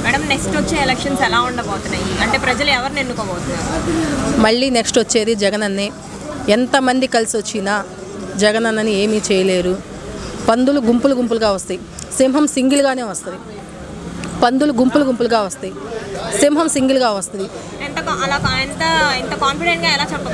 Madam next వచ్చే elections ఎలా ఉండబోతున్నాయి, అంటే ప్రజలు ఎవరిని ఎన్నుకోబోతున్నారు? మళ్ళీ నెక్స్ట్ వచ్చేది జగనన్నే. ఎంతమంది కలిసి వచ్చినా జగనన్నని ఏమీ చేయలేరు. పందులు గుంపులు గుంపులుగా వస్తాయి, సింహం సింగిల్గానే వస్తుంది. పందులు గుంపులు గుంపులుగా వస్తాయి, సింహం సింగిల్గా వస్తుంది. ఎంత కాన్ఫిడెంట్గా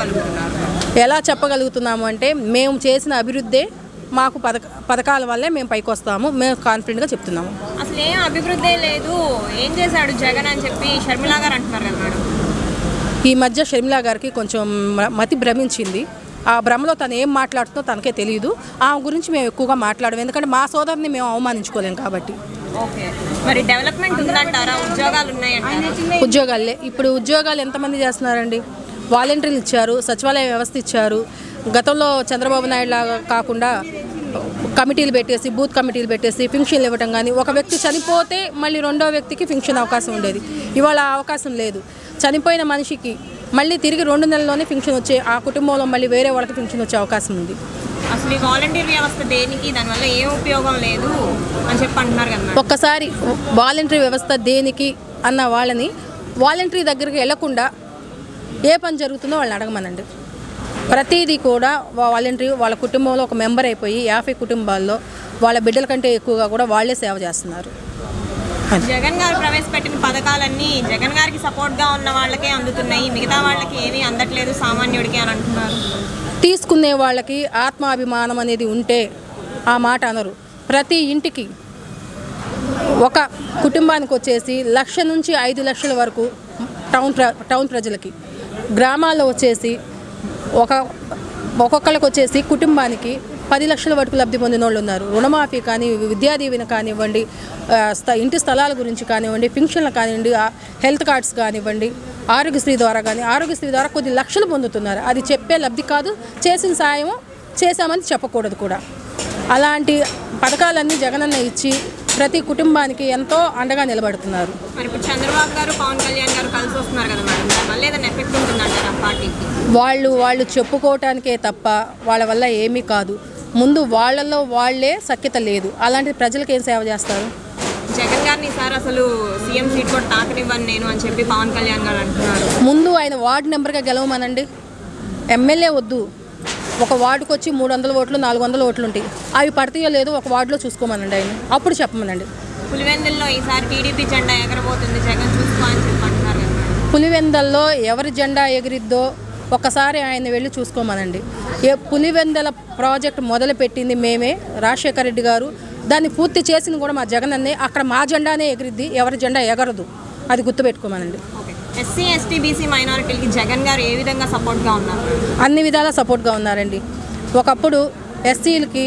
ఎలా చెప్పగలుగుతున్నాము అంటే మేము చేసిన అభివృద్ధే మాకు పథకాల వల్లే మేము పైకి వస్తాము, మేము కాన్ఫిడెంట్గా చెప్తున్నాము. అసలు ఏం అభివృద్ధి లేదు, ఏం చేశాడు జగన్ అని చెప్పి షర్మిలా గారు అంటున్నారు కదా మేడం. ఈ మధ్య షర్మిలా గారికి కొంచెం మతి భ్రమించింది. ఆ భ్రమలో తను ఏం మాట్లాడుతుందో తనకే తెలియదు. ఆమె గురించి మేము ఎక్కువగా మాట్లాడము, ఎందుకంటే మా సోదరుని మేము అవమానించుకోలేము కాబట్టి. ఓకే, మరి డెవలప్మెంట్ ఉందంటారా? ఉద్యోగాలు ఉన్నాయంటారా? ఉద్యోగాలే. ఇప్పుడు ఉద్యోగాలు ఎంతమంది చేస్తున్నారండి? వాలంటీర్లు ఇచ్చారు, సచివాలయ వ్యవస్థ ఇచ్చారు. గతంలో చంద్రబాబు నాయుడు లాగా కాకుండా కమిటీలు పెట్టేసి, బూత్ కమిటీలు పెట్టేసి పింఛన్లు ఇవ్వటం, కానీ ఒక వ్యక్తి చనిపోతే మళ్ళీ రెండో వ్యక్తికి పింఛన్ అవకాశం ఉండేది. ఇవాళ అవకాశం లేదు. చనిపోయిన మనిషికి మళ్ళీ తిరిగి 2 నెలల్లోనే పింఛన్ వచ్చే, ఆ కుటుంబంలో మళ్ళీ వేరే వాళ్ళకి పింఛన్ వచ్చే అవకాశం ఉంది. అసలు ఈ వాలంటీర్ వ్యవస్థ దేనికి, దానివల్ల ఏం ఉపయోగం లేదు అని చెప్పి అంటున్నారు కదా. ఒక్కసారి వాలంటరీ వ్యవస్థ దేనికి అన్న వాళ్ళని వాలంటరీ దగ్గరికి వెళ్లకుండా ఏ పని జరుగుతుందో వాళ్ళని అడగమనండి. ప్రతిదీ కూడా వాలంటరీ వాళ్ళ కుటుంబంలో ఒక మెంబర్ అయిపోయి 50 కుటుంబాల్లో వాళ్ళ బిడ్డల కంటే ఎక్కువగా కూడా వాళ్ళే సేవ చేస్తున్నారు. జగన్ గారు ప్రవేశపెట్టిన పథకాలన్నీ జగన్ గారికి సపోర్ట్గా ఉన్న వాళ్ళకే అందుతున్నాయి, మిగతా వాళ్ళకి ఏమీ అందట్లేదు సామాన్యుడికి అని అంటున్నారు. తీసుకునే వాళ్ళకి ఆత్మాభిమానం అనేది ఉంటే ఆ మాట అనరు. ప్రతి ఇంటికి ఒక కుటుంబానికి వచ్చేసి 1 లక్ష నుంచి 5 లక్షల వరకు టౌన్ ప్రజలకి, గ్రామాల్లో వచ్చేసి ఒక్కొక్కరికి వచ్చేసి కుటుంబానికి 10 లక్షల వరకు లబ్ధి పొందిన వాళ్ళు ఉన్నారు. రుణమాఫీ కానీ, విద్యా దీవెన కానివ్వండి, ఇంటి స్థలాల గురించి కానివ్వండి, పింఛన్లు కానివ్వండి, హెల్త్ కార్డ్స్ కానివ్వండి, ఆరోగ్యశ్రీ ద్వారా కానీ, ఆరోగ్యశ్రీ ద్వారా కొద్ది లక్షలు పొందుతున్నారు. అది చెప్పే లబ్ధి కాదు, చేసిన సాయం చేశామని చెప్పకూడదు కూడా. అలాంటి పథకాలన్నీ జగనన్న ఇచ్చి ప్రతి కుటుంబానికి ఎంతో అండగా నిలబడుతున్నారు. మరి ఇప్పుడు చంద్రబాబు గారు, పవన్ కళ్యాణ్ గారు కలిసి వస్తున్నారు కదా మేడం, మళ్ళీ ఏదైనా ఎఫెక్ట్ ఉంటుందంటారా పార్టీకి? వాళ్ళు చెప్పుకోవటానికే తప్ప వాళ్ళ వల్ల ఏమీ కాదు. ముందు వాళ్ళల్లో వాళ్ళే సఖ్యత లేదు. అలాంటి ప్రజలకు ఏం సేవ చేస్తారు? జగన్ గారిని సార్ అసలు సీఎం సీట్ కూడా తాకనివ్వను నేను అని చెప్పి పవన్ కళ్యాణ్ గారు అంటున్నారు. ముందు ఆయన వార్డు నెంబర్గా గెలవమనండి, ఎమ్మెల్యే వద్దు. ఒక వార్డుకు వచ్చి 300 ఓట్లు 400 ఓట్లు ఉంటాయి, అవి పడతాయో లేదో ఒక వార్డులో చూసుకోమనండి, ఆయన అప్పుడు చెప్పమనండి. పులివెందుల్లో ఈసారి టీడీపీ జెండా ఎగరబోతుంది, జగన్ చూసుకో అని చెప్పి అంటున్నారు కదా. పులివెందల్లో ఎవరి జెండా ఎగిరిద్దో ఒక్కసారి ఆయన వెళ్ళి చూసుకోమనండి. పులివెందల ప్రాజెక్టు మొదలుపెట్టింది మేమే, రాజశేఖర రెడ్డి గారు. దాన్ని పూర్తి చేసింది కూడా మా జగన్ అన్నే. అక్కడ మా జెండానే ఎగిరిద్ది, ఎవరి జెండా ఎగరదు. అది గుర్తుపెట్టుకోమనండి. ఎస్సీ ఎస్టీ బీసీ మైనారిటీలకి జగన్ గారు ఏ విధంగా సపోర్ట్గా ఉన్నారు? అన్ని విధాలా సపోర్ట్గా ఉన్నారండి. ఒకప్పుడు ఎస్సీలకి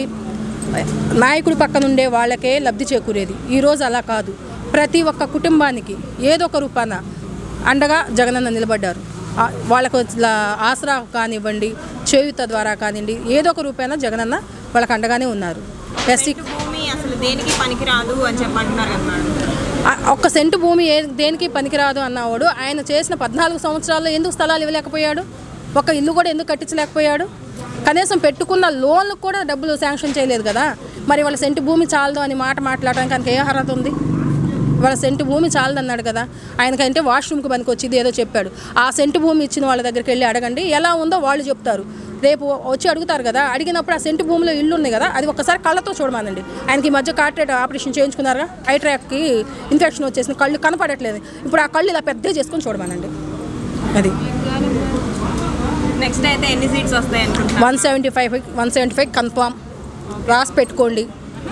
నాయకుడి పక్కనుండే వాళ్ళకే లబ్ధి చేకూరేది. ఈరోజు అలా కాదు. ప్రతి ఒక్క కుటుంబానికి ఏదో ఒక రూపాన అండగా జగనన్న నిలబడ్డారు. వాళ్ళకు ఆసరా కానివ్వండి, చేయూత ద్వారా కానివ్వండి, ఏదో ఒక రూపాన జగనన్న వాళ్ళకి అండగానే ఉన్నారు. ఎస్సీ భూమి అసలు దేనికి పనికిరాదు అని చెప్పంటున్నారు అన్నాడు. 1 సెంటు భూమి దేనికి పనికిరాదు అన్నవాడు ఆయన చేసిన 14 సంవత్సరాల్లో ఎందుకు స్థలాలు ఇవ్వలేకపోయాడు? ఒక ఇల్లు కూడా ఎందుకు కట్టించలేకపోయాడు? కనీసం పెట్టుకున్న లోన్లకు కూడా డబ్బులు శాంక్షన్ చేయలేదు కదా. మరి వాళ్ళ సెంటు భూమి చాలదు అని మాట్లాడడానికి ఆయనకి ఏ అర్హత ఉంది? వాళ్ళ సెంటు భూమి చాలదన్నాడు కదా. ఆయనకంటే వాష్రూమ్కి పనికి వచ్చింది ఏదో చెప్పాడు. ఆ సెంటు భూమి ఇచ్చిన వాళ్ళ దగ్గరికి వెళ్ళి అడగండి, ఎలా ఉందో వాళ్ళు చెప్తారు. రేపు వచ్చి అడుగుతారు కదా, అడిగినప్పుడు ఆ సెంటు భూమిలో ఇల్లు ఉంది కదా, అది ఒక్కసారి కళ్ళతో చూడమానండి. ఆయనకి ఈ మధ్య కార్టెట్ ఆపరేషన్ చేయించుకున్నారుగా, ఐ ట్రాక్కి ఇన్ఫెక్షన్ వచ్చేసిన కళ్ళు కనపడట్లేదు. ఇప్పుడు ఆ కళ్ళు ఇలా పెద్దగా చేసుకొని చూడమానండి. అది నెక్స్ట్ అయితే ఎన్ని సీట్స్ వస్తాయి? 175 కన్ఫామ్ రాసి పెట్టుకోండి.